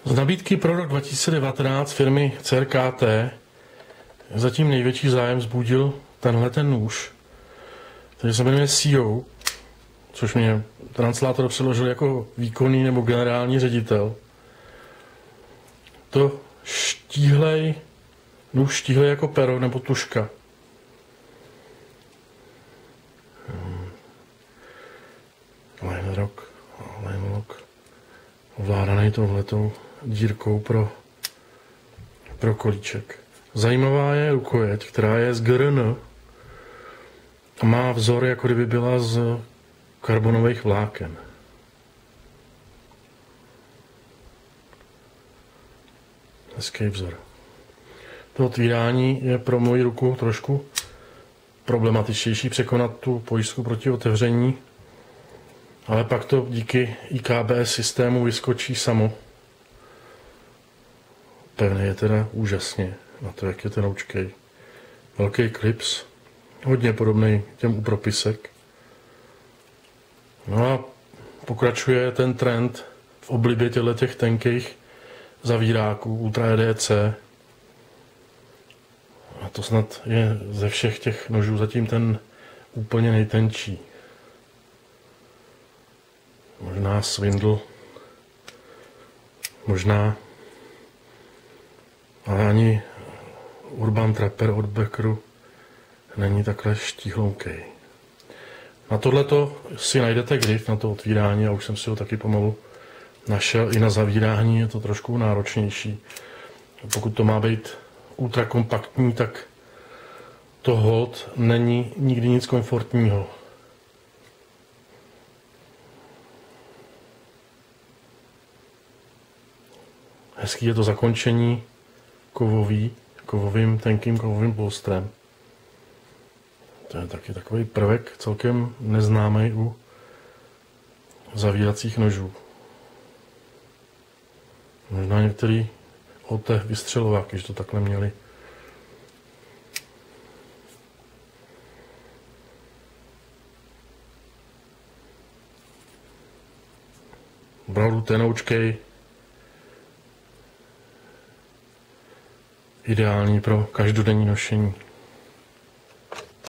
Z nabídky pro rok 2019 firmy CRKT zatím největší zájem vzbudil tenhle ten nůž, který se jmenuje CEO, což mě translátor přeložil jako výkonný nebo generální ředitel. To nůž štíhlej jako pero nebo tužka. Linelock ovládaný touhletou dírkou pro kolíček. Zajímavá je rukojeť, která je z GRN a má vzor, jako kdyby byla z karbonových vláken. Hezký vzor. To otvírání je pro moji ruku trošku problematičtější překonat tu pojistku proti otevření, ale pak to díky IKBS systému vyskočí samo. Pevný je teda úžasně na to, jak je tenoučkej. Velký klips, hodně podobný těm u propisek. No a pokračuje ten trend v oblibě těch tenkých zavíráků Ultra EDC. A to snad je ze všech těch nožů zatím ten úplně nejtenčí. Možná Swindle, možná, ale ani Urban Trapper od Beckeru není takhle štíhloukej. Na tohleto si najdete grif, na to otvírání, a už jsem si ho taky pomalu našel. I na zavírání je to trošku náročnější. Pokud to má být ultra kompaktní, tak to hold není nikdy nic komfortního. Hezký je to zakončení tenkým kovovým polstrem. To je taky takový prvek celkem neznámý u zavíracích nožů. Možná některý OT vystřelováky, že to takhle měli. Opravdu tenoučkej, ideální pro každodenní nošení.